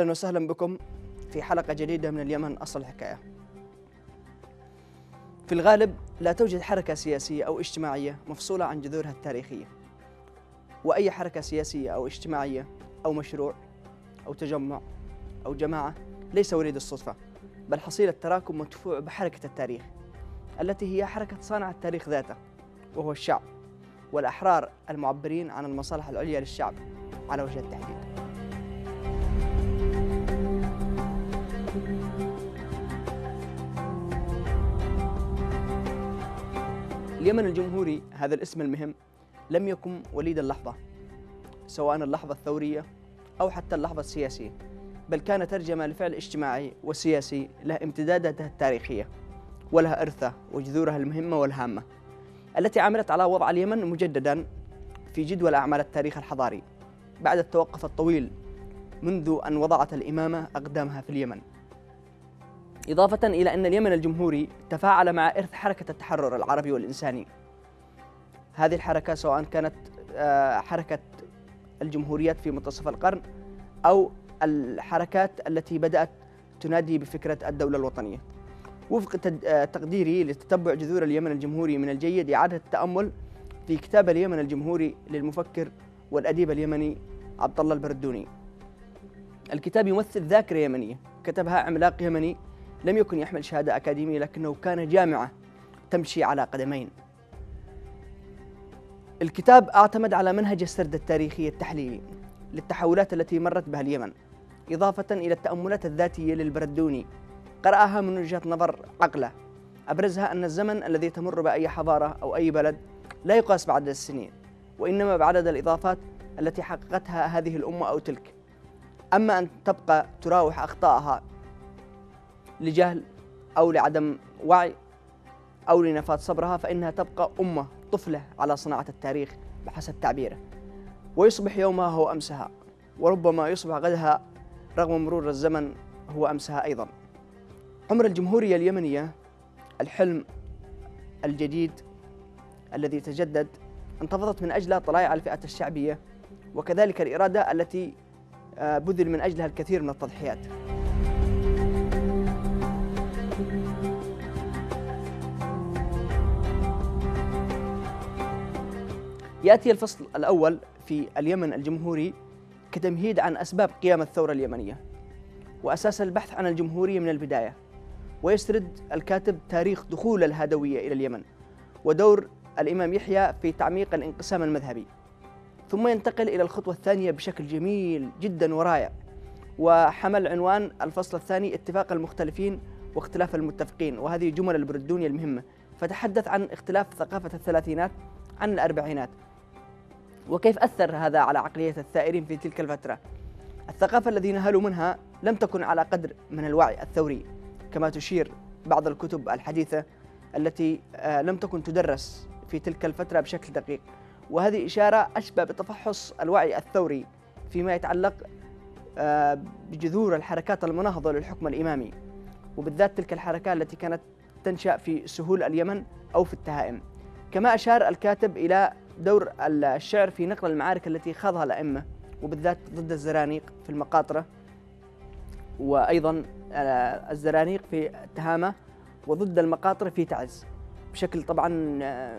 أهلا وسهلا بكم في حلقة جديدة من اليمن أصل الحكاية. في الغالب لا توجد حركة سياسية أو اجتماعية مفصولة عن جذورها التاريخية، وأي حركة سياسية أو اجتماعية أو مشروع أو تجمع أو جماعة ليس وليد الصدفة، بل حصيلة تراكم مدفوع بحركة التاريخ التي هي حركة صانع التاريخ ذاته، وهو الشعب والأحرار المعبرين عن المصالح العليا للشعب على وجه التحديد. اليمن الجمهوري، هذا الاسم المهم، لم يكن وليد اللحظة، سواء اللحظة الثورية أو حتى اللحظة السياسية، بل كان ترجمة لفعل اجتماعي وسياسي له امتداداتها التاريخية ولها إرثة وجذورها المهمة والهامة التي عملت على وضع اليمن مجددا في جدول أعمال التاريخ الحضاري بعد التوقف الطويل منذ أن وضعت الإمامة أقدامها في اليمن. إضافة إلى أن اليمن الجمهوري تفاعل مع إرث حركة التحرر العربي والإنساني. هذه الحركة سواء كانت حركة الجمهوريات في منتصف القرن أو الحركات التي بدأت تنادي بفكرة الدولة الوطنية. وفق تقديري لتتبع جذور اليمن الجمهوري، من الجيد إعادة التأمل في كتاب اليمن الجمهوري للمفكر والأديب اليمني عبد الله البردوني. الكتاب يمثل ذاكرة يمنية كتبها عملاق يمني لم يكن يحمل شهادة أكاديمية، لكنه كان جامعة تمشي على قدمين. الكتاب اعتمد على منهج السرد التاريخي التحليلي للتحولات التي مرت بها اليمن، إضافة إلى التأملات الذاتية للبردوني قرأها من وجهة نظر عقله، أبرزها أن الزمن الذي تمر بأي حضارة أو أي بلد لا يقاس بعدد السنين، وإنما بعدد الإضافات التي حققتها هذه الأمة أو تلك. أما أن تبقى تراوح أخطائها لجهل أو لعدم وعي أو لنفاذ صبرها، فإنها تبقى أمة طفلة على صناعة التاريخ بحسب تعبيره، ويصبح يومها هو أمسها، وربما يصبح غدها رغم مرور الزمن هو أمسها أيضا. عمر الجمهورية اليمنية، الحلم الجديد الذي تجدد، انتفضت من أجله طلائع الفئة الشعبية، وكذلك الإرادة التي بذل من أجلها الكثير من التضحيات. يأتي الفصل الأول في اليمن الجمهوري كتمهيد عن أسباب قيام الثورة اليمنية وأساس البحث عن الجمهورية من البداية، ويسرد الكاتب تاريخ دخول الهدوية إلى اليمن ودور الإمام يحيى في تعميق الانقسام المذهبي، ثم ينتقل إلى الخطوة الثانية بشكل جميل جدا ورائع، وحمل عنوان الفصل الثاني اتفاق المختلفين واختلاف المتفقين، وهذه جمل البردوني المهمة، فتحدث عن اختلاف ثقافة الثلاثينات عن الأربعينات وكيف أثر هذا على عقلية الثائرين في تلك الفترة. الثقافة الذي نهلوا منها لم تكن على قدر من الوعي الثوري كما تشير بعض الكتب الحديثة التي لم تكن تدرس في تلك الفترة بشكل دقيق، وهذه إشارة أشبه بتفحص الوعي الثوري فيما يتعلق بجذور الحركات المناهضة للحكم الإمامي، وبالذات تلك الحركات التي كانت تنشأ في سهول اليمن أو في التهائم. كما أشار الكاتب إلى دور الشعر في نقل المعارك التي خاضها الأئمة، وبالذات ضد الزرانيق في المقاطرة، وأيضا الزرانيق في تهامة، وضد المقاطرة في تعز، بشكل طبعا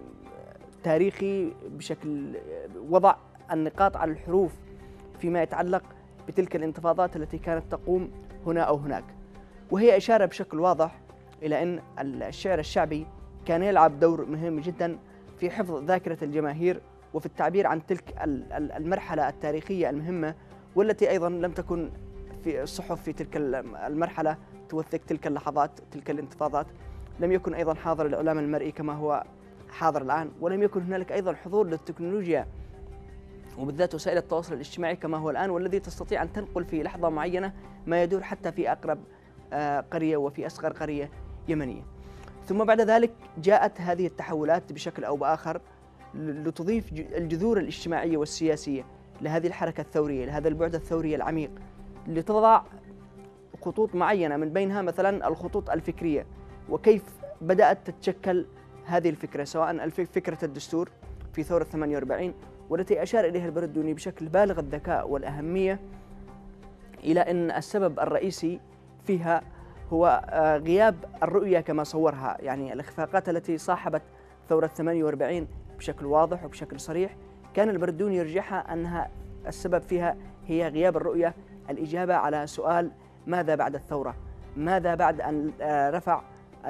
تاريخي، بشكل وضع النقاط على الحروف فيما يتعلق بتلك الانتفاضات التي كانت تقوم هنا أو هناك. وهي إشارة بشكل واضح إلى أن الشعر الشعبي كان يلعب دور مهم جدا في حفظ ذاكرة الجماهير وفي التعبير عن تلك المرحلة التاريخية المهمة، والتي أيضا لم تكن في الصحف في تلك المرحلة توثق تلك اللحظات، تلك الانتفاضات. لم يكن أيضا حاضر الإعلام المرئي كما هو حاضر الآن، ولم يكن هنالك أيضا حضور للتكنولوجيا وبالذات وسائل التواصل الاجتماعي كما هو الآن، والذي تستطيع أن تنقل في لحظة معينة ما يدور حتى في أقرب قرية وفي أصغر قرية يمنية. ثم بعد ذلك جاءت هذه التحولات بشكل أو بآخر لتضيف الجذور الاجتماعية والسياسية لهذه الحركة الثورية، لهذا البعد الثوري العميق، لتضع خطوط معينة، من بينها مثلا الخطوط الفكرية، وكيف بدأت تتشكل هذه الفكرة، سواء فكرة الدستور في ثورة 48 والتي أشار إليها البردوني بشكل بالغ الذكاء والأهمية إلى أن السبب الرئيسي فيها هو غياب الرؤية كما صورها، يعني الإخفاقات التي صاحبت ثورة 48 بشكل واضح وبشكل صريح كان البردوني يرجحها أنها السبب فيها هي غياب الرؤية، الإجابة على سؤال ماذا بعد الثورة؟ ماذا بعد أن رفع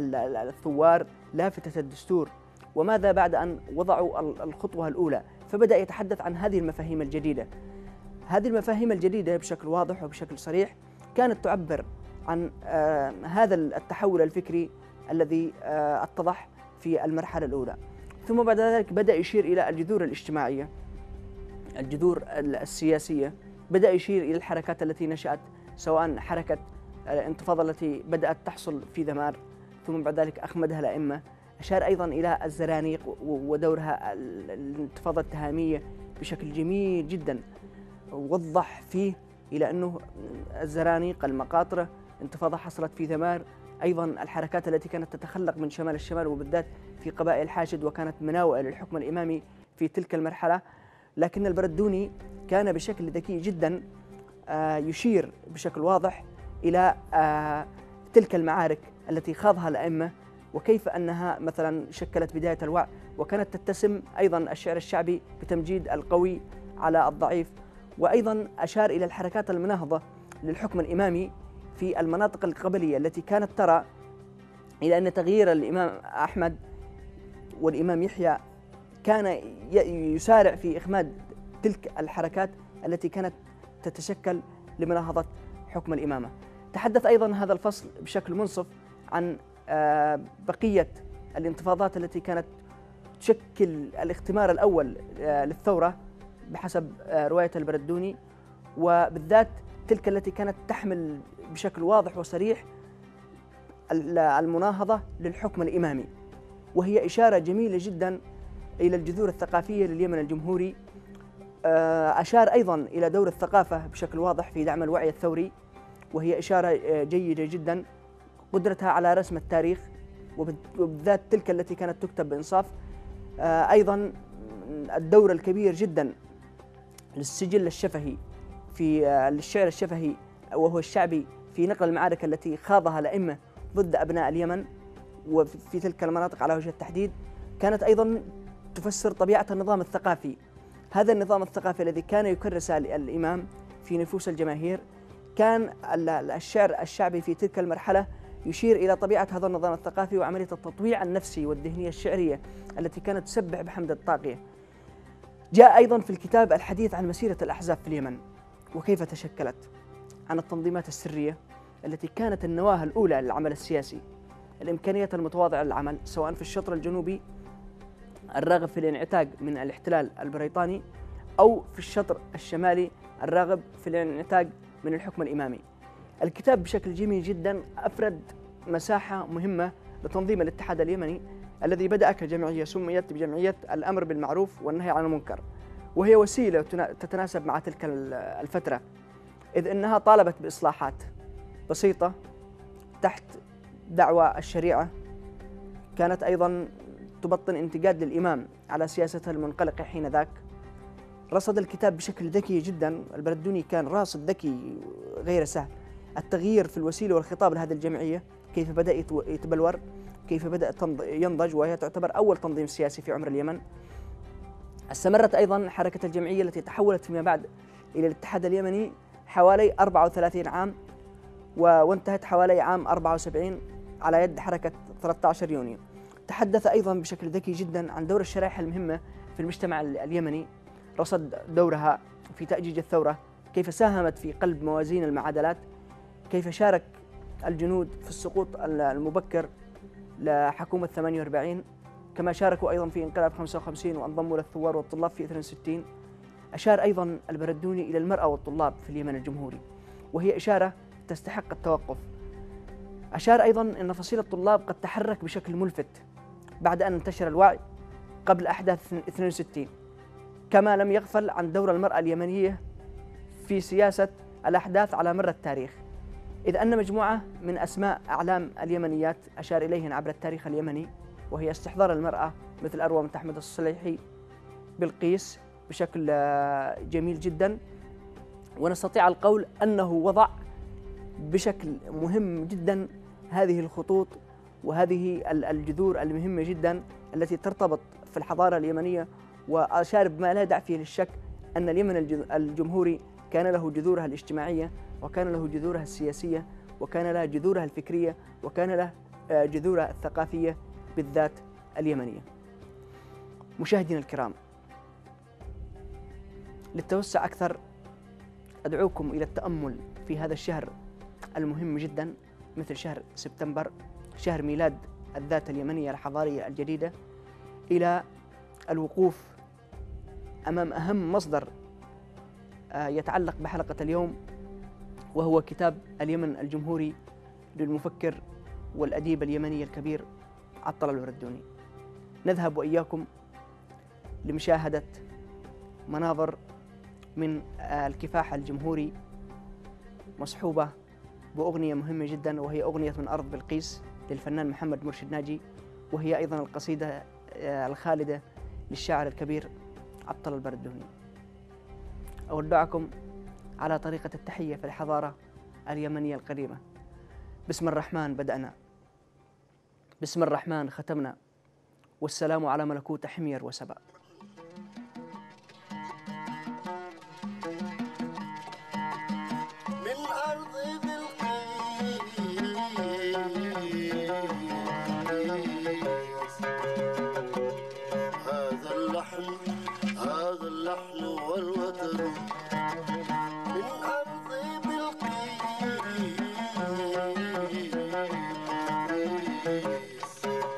الثوار لافتة الدستور؟ وماذا بعد أن وضعوا الخطوة الأولى؟ فبدأ يتحدث عن هذه المفاهيم الجديدة. هذه المفاهيم الجديدة بشكل واضح وبشكل صريح كانت تعبر عن هذا التحول الفكري الذي اتضح في المرحلة الأولى. ثم بعد ذلك بدأ يشير إلى الجذور الاجتماعية، الجذور السياسية، بدأ يشير إلى الحركات التي نشأت، سواء حركة الانتفاضة التي بدأت تحصل في ذمار ثم بعد ذلك أخمدها الأئمة. أشار أيضا إلى الزرانيق ودورها الانتفاضة التهامية بشكل جميل جدا، ووضح فيه إلى أنه الزرانيق، المقاطرة، انتفاضة حصلت في ذمار، أيضا الحركات التي كانت تتخلق من شمال الشمال وبالذات في قبائل الحاشد وكانت مناوئة للحكم الإمامي في تلك المرحلة. لكن البردوني كان بشكل ذكي جدا يشير بشكل واضح إلى تلك المعارك التي خاضها الأئمة وكيف أنها مثلا شكلت بداية الوعي، وكانت تتسم أيضا الشعر الشعبي بتمجيد القوي على الضعيف. وأيضا أشار إلى الحركات المناهضة للحكم الإمامي في المناطق القبلية التي كانت ترى إلى أن تغيير الإمام أحمد والإمام يحيى كان يسارع في إخماد تلك الحركات التي كانت تتشكل لمناهضة حكم الإمامة. تحدث أيضا هذا الفصل بشكل منصف عن بقية الانتفاضات التي كانت تشكل الاختمار الأول للثورة بحسب رواية البردوني، وبالذات تلك التي كانت تحمل بشكل واضح وصريح المناهضة للحكم الإمامي، وهي إشارة جميلة جدا إلى الجذور الثقافية لليمن الجمهوري. أشار أيضا إلى دور الثقافة بشكل واضح في دعم الوعي الثوري، وهي إشارة جيدة جدا، قدرتها على رسم التاريخ وبالذات تلك التي كانت تكتب بإنصاف. أيضا الدور الكبير جدا للسجل الشفهي في الشعر الشفهي وهو الشعبي في نقل المعارك التي خاضها الأئمة ضد أبناء اليمن وفي تلك المناطق على وجه التحديد، كانت أيضا تفسر طبيعة النظام الثقافي. هذا النظام الثقافي الذي كان يكرس الإمام في نفوس الجماهير، كان الشعر الشعبي في تلك المرحلة يشير إلى طبيعة هذا النظام الثقافي وعملية التطويع النفسي والذهنية الشعرية التي كانت تسبح بحمد الطاغية. جاء أيضا في الكتاب الحديث عن مسيرة الأحزاب في اليمن وكيف تشكلت، عن التنظيمات السرية التي كانت النواة الأولى للعمل السياسي، الإمكانيات المتواضعة للعمل سواء في الشطر الجنوبي الراغب في الانعتاق من الاحتلال البريطاني أو في الشطر الشمالي الراغب في الانعتاق من الحكم الإمامي. الكتاب بشكل جميل جدا أفرد مساحة مهمة لتنظيم الاتحاد اليمني الذي بدأ كجمعية سميت بجمعية الأمر بالمعروف والنهي عن المنكر، وهي وسيلة تتناسب مع تلك الفترة، إذ أنها طالبت بإصلاحات بسيطة تحت دعوى الشريعة. كانت أيضا تبطن انتقاد للإمام على سياسته المنقلقة حين ذاك. رصد الكتاب بشكل ذكي جدا، البردوني كان راصد ذكي غير سهل، التغيير في الوسيلة والخطاب لهذه الجمعية، كيف بدأ يتبلور، كيف بدأ ينضج، وهي تعتبر أول تنظيم سياسي في عمر اليمن. استمرت أيضا حركة الجمعية التي تحولت فيما بعد إلى الاتحاد اليمني حوالي 34 عام وانتهت حوالي عام 74 على يد حركة 13 يونيو. تحدث أيضا بشكل ذكي جدا عن دور الشرائح المهمة في المجتمع اليمني، رصد دورها في تأجيج الثورة، كيف ساهمت في قلب موازين المعادلات، كيف شارك الجنود في السقوط المبكر لحكومة 48، كما شاركوا أيضا في انقلاب 55 وانضموا للثوار والطلاب في 62. أشار أيضا البردوني إلى المرأة والطلاب في اليمن الجمهوري وهي إشارة تستحق التوقف. أشار أيضا أن فصيل الطلاب قد تحرك بشكل ملفت بعد أن انتشر الوعي قبل أحداث 62، كما لم يغفل عن دور المرأة اليمنية في سياسة الأحداث على مر التاريخ، إذ أن مجموعة من أسماء أعلام اليمنيات أشار إليهن عبر التاريخ اليمني، وهي استحضار المرأة مثل أروى بنت أحمد الصليحي، بلقيس بشكل جميل جدا، ونستطيع القول أنه وضع بشكل مهم جدا هذه الخطوط وهذه الجذور المهمة جدا التي ترتبط في الحضارة اليمنية. وأشار بما لا داعي فيه للشك أن اليمن الجمهوري كان له جذورها الاجتماعية، وكان له جذورها السياسية، وكان له جذورها الفكرية، وكان له جذورها الثقافية بالذات اليمنية. مشاهدينا الكرام، للتوسع أكثر أدعوكم إلى التأمل في هذا الشهر المهم جدا مثل شهر سبتمبر، شهر ميلاد الذات اليمنية الحضارية الجديدة، إلى الوقوف أمام أهم مصدر يتعلق بحلقة اليوم، وهو كتاب اليمن الجمهوري للمفكر والأديب اليمني الكبير عطل الوردوني. نذهب وإياكم لمشاهدة مناظر من الكفاح الجمهوري مصحوبة بأغنية مهمة جدا، وهي أغنية من أرض بلقيس للفنان محمد مرشد ناجي، وهي أيضا القصيدة الخالدة للشاعر الكبير عطل البردوني. أودعكم على طريقة التحية في الحضارة اليمنية القديمة. بسم الرحمن بدأنا، بسم الرحمن ختمنا، والسلام على ملكوت حمير وسبأ. من أرض بلقيس هذا اللحن والوتر، من أرض بلقيس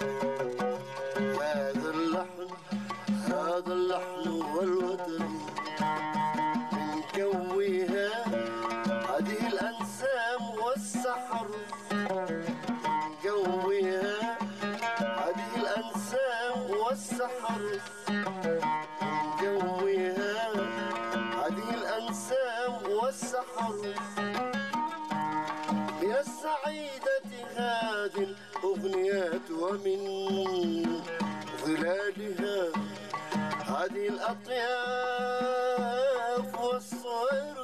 هذا اللحن والوتر، من جوها هذه الأنسام والسحر، من جوها هذه الأنسام والسحر، من جوها هذه الأنسام والسحر، من السعيدة هذه الأغنيات، ومن ظلالها هذه الأطياف والصور.